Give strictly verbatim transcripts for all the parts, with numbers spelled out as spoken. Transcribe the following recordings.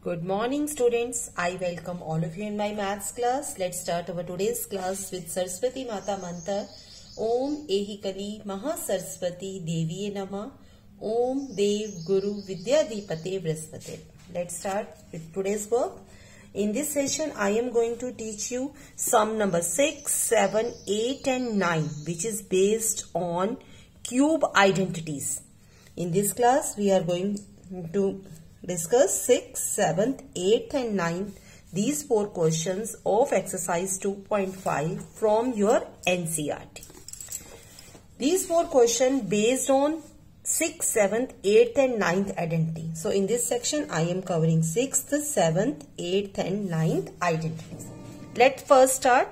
Good morning students. I welcome all of you in my maths class. Let's start our today's class with Saraswati Mata mantra. Om Ehi Kali Maha Saraswati Deviye Namah. Om Dev Guru Vidya Dipate Vrispate. Let's start with today's work. In this session, I am going to teach you sum number six, seven, eight and nine, which is based on cube identities. In this class, we are going to discuss sixth, seventh, eighth and ninth, these four questions of exercise two point five from your N C E R T. These four questions based on sixth, seventh, eighth and ninth identity. So in this section, I am covering sixth, seventh, eighth and ninth identities. Let's first start.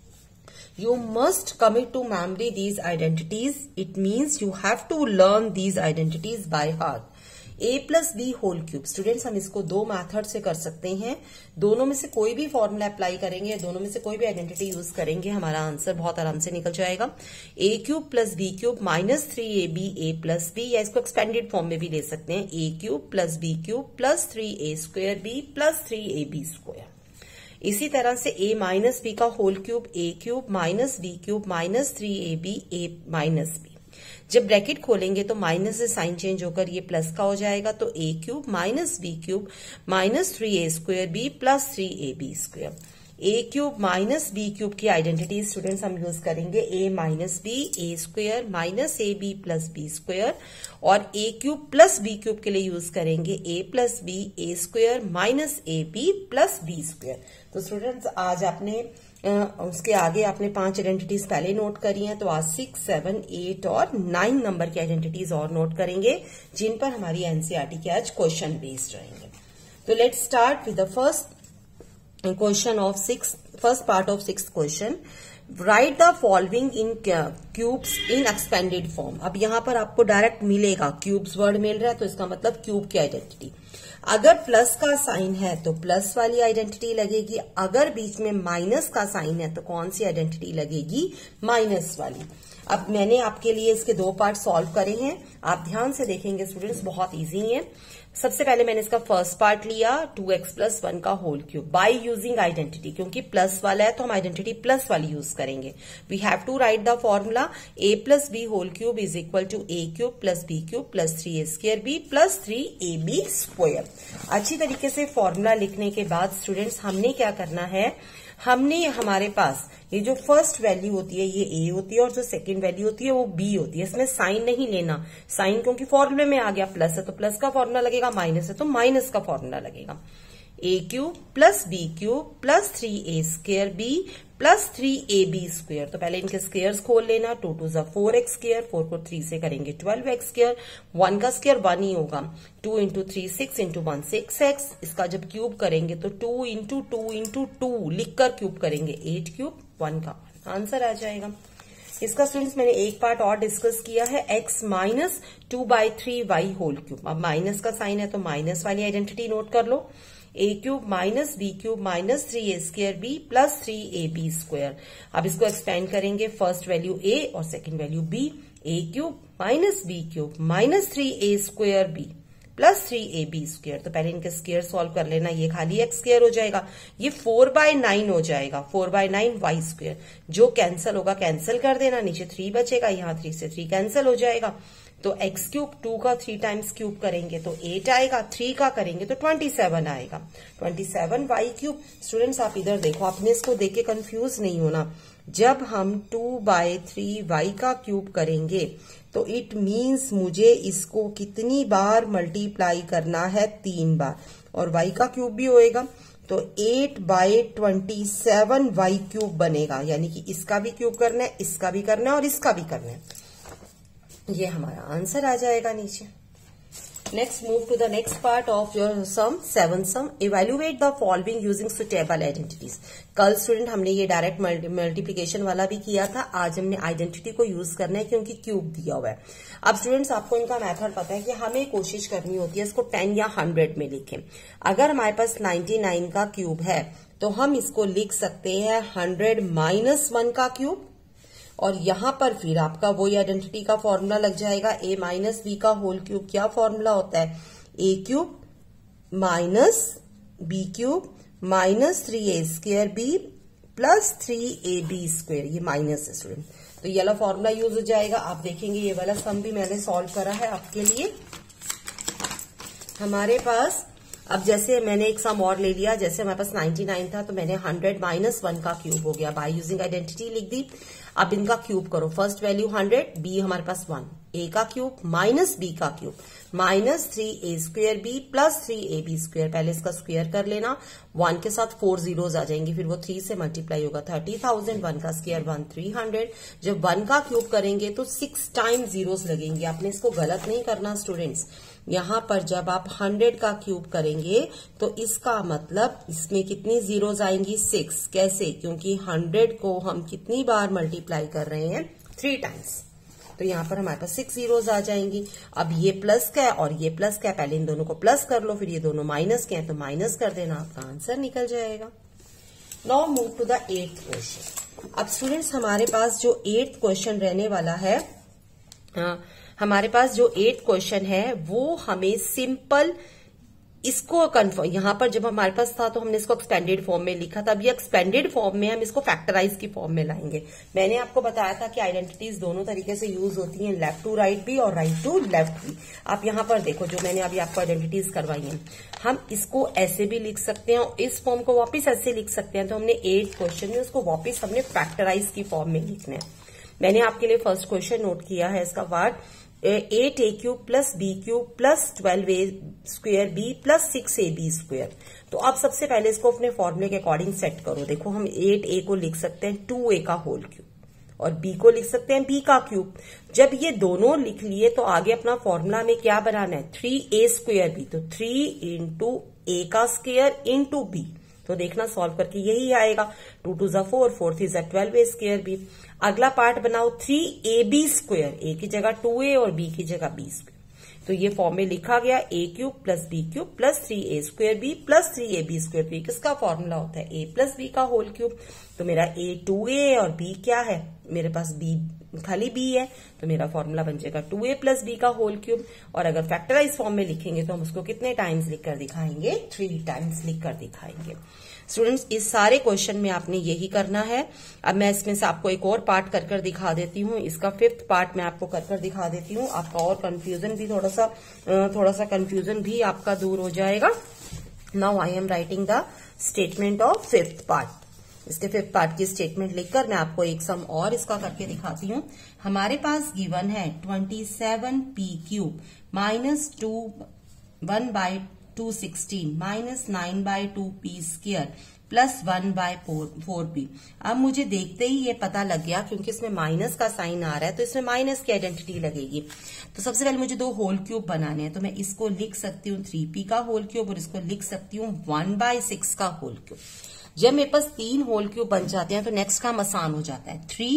You must commit to memory these identities. It means you have to learn these identities by heart. A plus B whole cube. Students हम इसको दो method से कर सकते हैं. दोनों में से कोई भी फॉर्मूला अप्लाई करेंगे, दोनों में से कोई भी आइडेंटिटी यूज करेंगे, हमारा आंसर बहुत आराम से निकल जाएगा. A cube plus B cube minus three A B A plus B, या इसको एक्सपेंडेड फॉर्म में भी ले सकते हैं. A cube plus B cube plus three A square B plus three A B square. इसी तरह से a माइनस बी का whole cube, A cube minus B cube minus three A B A minus B. जब bracket खोलेंगे तो minus से sign change होकर ये प्लस का हो जाएगा. तो a cube minus B cube minus three A square B plus three A B square. A cube minus B cube की आइडेंटिटी स्टूडेंट्स हम यूज करेंगे a minus b a square minus a b plus b square, और a cube plus B cube के लिए use करेंगे a plus b a square minus a b plus b square. तो students आज आपने उसके आगे आपने पांच आइडेंटिटीज पहले नोट करी हैं, तो आज सिक्स, सेवन, एट और नाइन नंबर की आइडेंटिटीज और नोट करेंगे, जिन पर हमारी एनसीईआरटी के आज क्वेश्चन बेस्ड रहेंगे. तो let's start with the first question of six first part of six question. Write the following in cubes in expanded form. अब यहां पर आपको डायरेक्ट मिलेगा, क्यूब्स वर्ड मिल रहा है तो इसका मतलब क्यूब की आइडेंटिटी. अगर प्लस का साइन है तो प्लस वाली आइडेंटिटी लगेगी. अगर बीच में माइनस का साइन है तो कौन सी आइडेंटिटी लगेगी? माइनस वाली. अब मैंने आपके लिए इसके दो पार्ट सॉल्व करे हैं, आप ध्यान से देखेंगे स्टूडेंट्स, बहुत इजी है. सबसे पहले मैंने इसका फर्स्ट पार्ट लिया टू एक्स प्लस वन का whole cube by using identity. क्योंकि प्लस वाला है तो हम आइडेंटिटी प्लस वाली यूज करेंगे. We have to write the formula a plus B whole cube is equal to a cube plus B cube plus three A square B plus three A B square. अच्छी तरीके से formula लिखने के बाद students हमने क्या करना है, हमने हमारे पास ये जो फर्स्ट वैल्यू होती है ये ए होती है और जो सेकंड वैल्यू होती है वो बी होती है. इसमें साइन नहीं लेना. साइन क्योंकि फॉर्मूले में आ गया, प्लस है तो प्लस का फॉर्मूला लगेगा, माइनस है तो माइनस का फॉर्मूला लगेगा. A cube plus B cube plus three A square B plus three A B square. तो पहले इनके स्क्वायर्स खोल लेना. टू टू जा फोर एक्स स्क्वायर, फोर को थ्री से करेंगे ट्वेल्व एक्स स्क्वायर, वन का स्क्वायर वन ही होगा. Two into three six into one six x. इसका जब क्यूब करेंगे तो two into two into two लिखकर क्यूब करेंगे, एट क्यूब वन का आंसर आ जाएगा. इसका स्टूडेंट्स मैंने एक पार्ट और डिस्कस किया है, x minus two by three y whole cube. अब माइनस का साइन है तो माइनस वाली आइडेंटिटी नोट कर लो. A cube minus B cube minus three A square B plus three A B square. अब इसको एक्सपेंड करेंगे, फर्स्ट वैल्यू ए और second value b. A cube minus B cube minus three A square B plus three A B square. तो पहले इनके square solve कर लेना. ये खाली एक्स स्क्वायर हो जाएगा, ये फोर बाय नाइन हो जाएगा, four by nine y square. जो कैंसिल होगा कैंसिल कर देना, नीचे थ्री बचेगा, यहाँ थ्री से थ्री कैंसिल हो जाएगा. तो एक्स क्यूब टू का थ्री टाइम्स क्यूब करेंगे तो एट आएगा, थ्री का करेंगे तो ट्वेंटी सेवन आएगा. Twenty seven y cube. Students आप इधर देखो, आपने इसको देख के कंफ्यूज नहीं होना. जब हम टू बाय थ्री वाई का क्यूब करेंगे तो इट मीन्स मुझे इसको कितनी बार मल्टीप्लाई करना है? तीन बार. और वाई का क्यूब भी होएगा तो eight by twenty seven y cube बनेगा. यानी कि इसका भी क्यूब करना है, इसका भी करना है और इसका भी करना है. ये हमारा आंसर आ जाएगा नीचे. Next move to the next part of your sum, seven sum. Evaluate the following using suitable identities. कल स्टूडेंट हमने ये डायरेक्ट मल्टीप्लीकेशन वाला भी किया था, आज हमने आइडेंटिटी को यूज करना है क्योंकि क्यूब दिया हुआ है. अब स्टूडेंट्स आपको इनका मेथड पता है कि हमें कोशिश करनी होती है इसको टेन या हंड्रेड में लिखें. अगर हमारे पास नाइन्टी नाइन का क्यूब है तो हम इसको लिख सकते हैं हंड्रेड माइनस वन का क्यूब, और यहां पर फिर आपका वही आइडेंटिटी का फॉर्मूला लग जाएगा. ए माइनस बी का होल क्यूब क्या फॉर्मूला होता है? A cube minus B cube minus three A square B plus three A B square, ये माइनस है स्टूडेंट, तो ये वाला फॉर्मूला यूज हो जाएगा। आप देखेंगे ये वाला सम भी मैंने सॉल्व करा है आपके लिए। हमारे पास अब जैसे मैंने एक सम और ले लिया, जैसे हमारे पास निन्यानवे था तो मैंने हंड्रेड माइनस वन का क्यूब हो गया, बाय यूजिंग आइडेंटिटी लिख दी। अब इनका क्यूब करो, फर्स्ट वैल्यू हंड्रेड, बी हमारे पास वन, ए का क्यूब माइनस बी का cube minus three A square B plus three A B square, पहले इसका स्क्वायर कर लेना, वन के साथ फोर जीरोज आ जाएंगे, फिर वो थ्री से मल्टीप्लाई होगा, थर्टी थाउजेंड, वन का स्क्वायर वन, थ्री हंड्रेड। जब वन का क्यूब करेंगे तो सिक्स टाइम जीरोज लगेंगे, आपने इसको गलत नहीं करना स्टूडेंट्स। यहां पर जब आप हंड्रेड का क्यूब करेंगे तो इसका मतलब इसमें कितनी जीरोज आएंगी, सिक्स। कैसे? क्योंकि हंड्रेड को हम कितनी बार मल्टीप्लाई कर रहे हैं, थ्री टाइम्स, तो यहां पर हमारे पास सिक्स जीरोज आ जाएंगी। अब ये प्लस का है और ये प्लस का है, पहले इन दोनों को प्लस कर लो, फिर ये दोनों माइनस के हैं तो माइनस कर देना, आपका आंसर निकल जाएगा। Now move to the eighth question. अब स्टूडेंट्स हमारे पास जो एट्थ क्वेश्चन रहने वाला है, आ, हमारे पास जो एट्थ क्वेश्चन है वो हमें सिंपल इसको कन्फर्म, यहां पर जब हमारे पास था तो हमने इसको एक्सपेंडेड फॉर्म में लिखा था, अब ये एक्सपेंडेड फॉर्म में हम इसको फैक्टराइज की फॉर्म में लाएंगे। मैंने आपको बताया था कि आइडेंटिटीज दोनों तरीके से यूज होती हैं, लेफ्ट टू राइट भी और राइट टू लेफ्ट भी। आप यहां पर देखो जो मैंने अभी आपको आइडेंटिटीज करवाई हैं, हम इसको ऐसे भी लिख सकते हैं और इस फॉर्म को वापिस ऐसे लिख सकते हैं, तो हमने एट क्वेश्चन में उसको वापिस हमने फैक्टराइज की फॉर्म में लिखना है। मैंने आपके लिए फर्स्ट क्वेश्चन नोट किया है, इसका वार्ड eight a cube plus B cube plus twelve a square B plus six a B square. तो आप सबसे पहले इसको अपने फॉर्मूले के अकॉर्डिंग सेट करो। देखो हम एट ए को लिख सकते हैं टू ए का होल क्यूब और बी को लिख सकते हैं बी का क्यूब। जब ये दोनों लिख लिए तो आगे अपना फॉर्मूला में क्या बनाना है, थ्री ए स्क्वायर बी, तो थ्री इंटू ए का स्क्वायर इंटू बी, तो देखना सॉल्व करके यही आएगा, टू टू जा फोर, फोर थ्री जा ट्वेल्व ए स्क्वायर बी। अगला पार्ट बनाओ three A B square, a की जगह टू ए और बी की जगह बी स्क्वायर, तो ये फॉर्म में लिखा गया a cube plus B cube plus three A square B plus three A B square b. किसका फॉर्मूला होता है, ए प्लस बी का होल क्यूब। तो मेरा ए टू ए और बी क्या है, मेरे पास बी खाली बी है, तो मेरा फॉर्मूला बन जाएगा टू ए प्लस बी का होल क्यूब। और अगर फैक्टराइज फॉर्म में लिखेंगे तो हम उसको कितने टाइम्स लिखकर दिखाएंगे, थ्री टाइम्स लिखकर दिखाएंगे। स्टूडेंट्स इस सारे क्वेश्चन में आपने यही करना है। अब मैं इसमें से आपको एक और पार्ट कर कर दिखा देती हूँ, इसका फिफ्थ पार्ट मैं आपको कर कर दिखा देती हूँ, आपका और कंफ्यूजन भी थोड़ा सा थोड़ा सा कंफ्यूजन भी आपका दूर हो जाएगा। Now I am writing the statement of fifth part. इसके फिफ्थ पार्ट की स्टेटमेंट लिखकर मैं आपको एक सम और इसका करके दिखाती हूँ। हमारे पास गिवन है twenty seven p cube minus two one by two sixteen minus nine by two p square plus one by four p. अब मुझे देखते ही ये पता लग गया, क्योंकि इसमें माइनस का साइन आ रहा है तो इसमें माइनस की आइडेंटिटी लगेगी। तो सबसे पहले मुझे दो होल क्यूब बनाने हैं, तो मैं इसको लिख सकती हूँ थ्री पी का होल क्यूब और इसको लिख सकती हूँ वन बाय सिक्स का होल क्यूब। जब मेरे पास तीन होल क्यूब बन जाते हैं तो नेक्स्ट काम आसान हो जाता है, थ्री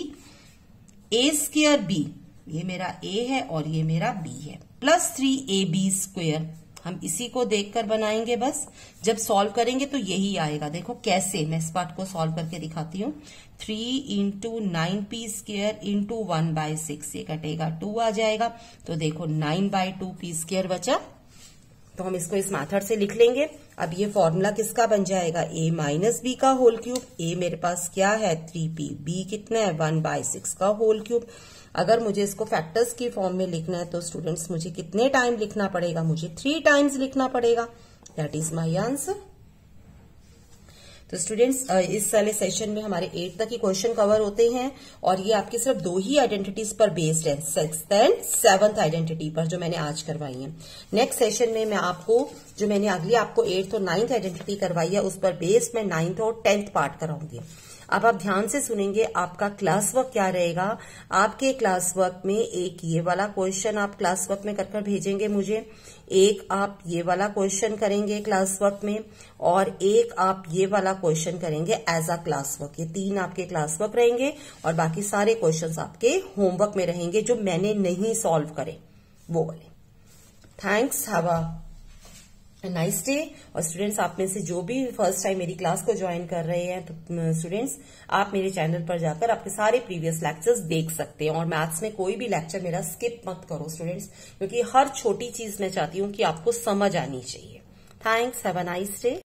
ए स्क्वायर बी, ये मेरा ए है और ये मेरा बी है, plus three A B square. हम इसी को देखकर बनाएंगे बस, जब सॉल्व करेंगे तो यही आएगा। देखो कैसे, मैं इस पार्ट को सॉल्व करके दिखाती हूँ। Three into nine p square into one by six, ये कटेगा टू आ जाएगा, तो देखो nine by two p square बचा, तो हम इसको इस मेथड से लिख लेंगे। अब ये फॉर्मूला किसका बन जाएगा, ए माइनस बी का होल क्यूब। ए मेरे पास क्या है थ्री पी, बी कितना है वन बाय सिक्स का होल क्यूब। अगर मुझे इसको फैक्टर्स की फॉर्म में लिखना है तो स्टूडेंट्स मुझे कितने टाइम लिखना पड़ेगा, मुझे थ्री टाइम्स लिखना पड़ेगा। That is my answer. तो स्टूडेंट्स इस वाले सेशन में हमारे एट तक ही क्वेश्चन कवर होते हैं और ये आपकी सिर्फ दो ही आइडेंटिटीज पर बेस्ड है, सिक्स्थ एंड सेवंथ आइडेंटिटी पर जो मैंने आज करवाई है। नेक्स्ट सेशन में मैं आपको जो मैंने अगली आपको एट्थ और नाइन्थ आइडेंटिटी करवाई है उस पर बेस्ड मैं नाइन्थ और टेंथ पार्ट कराऊंगी। अब आप ध्यान से सुनेंगे, आपका क्लास वर्क क्या रहेगा। आपके क्लास वर्क में एक ये वाला क्वेश्चन आप क्लास वर्क में कर कर भेजेंगे मुझे, एक आप ये वाला क्वेश्चन करेंगे क्लास वर्क में और एक आप ये वाला क्वेश्चन करेंगे एज अ क्लास वर्क। ये तीन आपके क्लास वर्क रहेंगे और बाकी सारे क्वेश्चंस आपके होमवर्क में रहेंगे जो मैंने नहीं सॉल्व करे वो वाले। Thanks, have a nice day. और स्टूडेंट्स आप में से जो भी फर्स्ट टाइम मेरी क्लास को ज्वाइन कर रहे हैं तो स्टूडेंट्स आप मेरे चैनल पर जाकर आपके सारे प्रीवियस लेक्चर्स देख सकते हैं और मैथ्स में कोई भी लेक्चर मेरा स्किप मत करो स्टूडेंट्स, क्योंकि हर छोटी चीज मैं चाहती हूँ कि आपको समझ आनी चाहिए। Thanks, have a nice day.